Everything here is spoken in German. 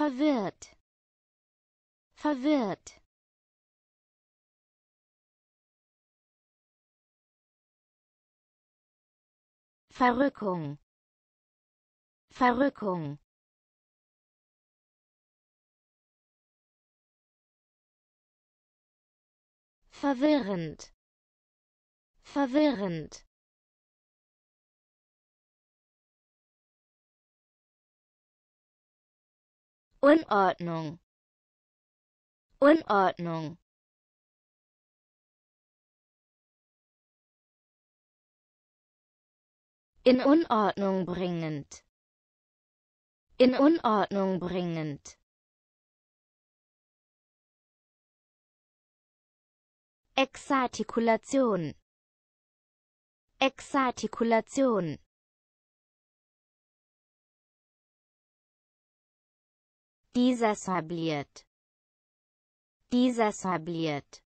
verwirrt, verwirrt. Verrückung, Verrückung. Verwirrend, verwirrend. Unordnung, Unordnung. In Unordnung bringend, in Unordnung bringend. Exartikulation, Exartikulation. Disassembliert, disassembliert.